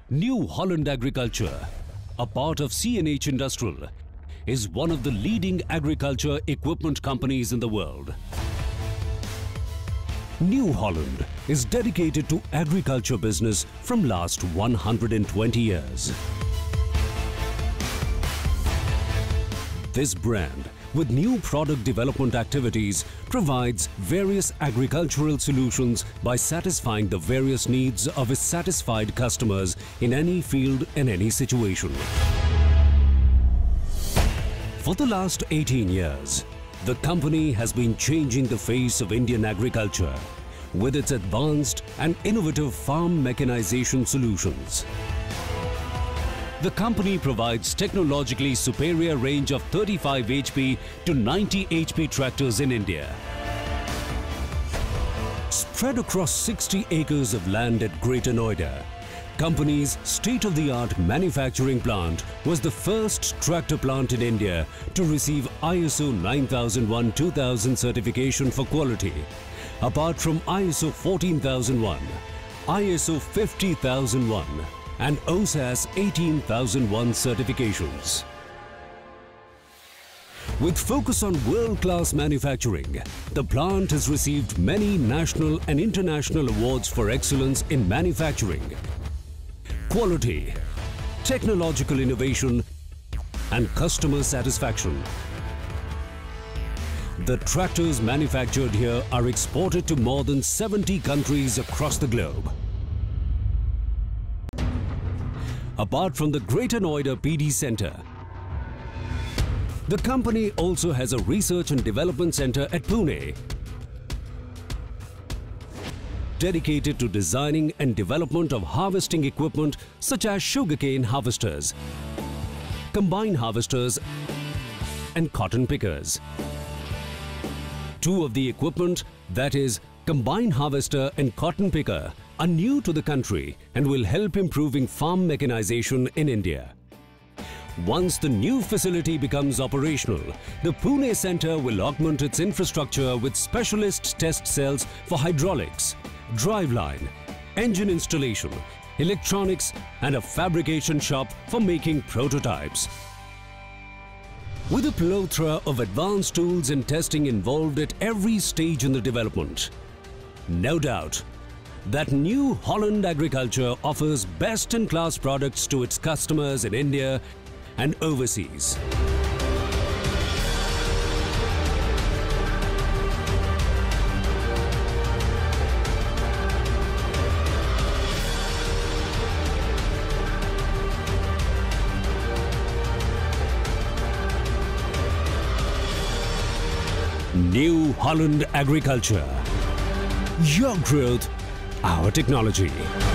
New Holland Agriculture, a part of CNH Industrial, is one of the leading agriculture equipment companies in the world. New Holland is dedicated to agriculture business from last 120 years. This brand, with new product development activities, provides various agricultural solutions by satisfying the various needs of its satisfied customers in any field and any situation. For the last 18 years, the company has been changing the face of Indian agriculture with its advanced and innovative farm mechanization solutions. The company provides technologically superior range of 35 HP to 90 HP tractors in India. Spread across 60 acres of land at Greater Noida, company's state-of-the-art manufacturing plant was the first tractor plant in India to receive ISO 9001-2000 certification for quality, apart from ISO 14001, ISO 50001 and OSAS 18001 certifications. With focus on world-class manufacturing, the plant has received many national and international awards for excellence in manufacturing, quality, technological innovation and customer satisfaction. The tractors manufactured here are exported to more than 70 countries across the globe. Apart from the Greater Noida PD Center, the company also has a research and development center at Pune, dedicated to designing and development of harvesting equipment such as sugarcane harvesters, combine harvesters and cotton pickers. Two of the equipment, that is combine harvester and cotton picker, are new to the country and will help improving farm mechanization in India. Once the new facility becomes operational, the Pune Center will augment its infrastructure with specialist test cells for hydraulics, driveline, engine installation, electronics and a fabrication shop for making prototypes. With a plethora of advanced tools and testing involved at every stage in the development, no doubt that New Holland Agriculture offers best-in-class products to its customers in India and overseas. New Holland Agriculture. Your growth, our technology.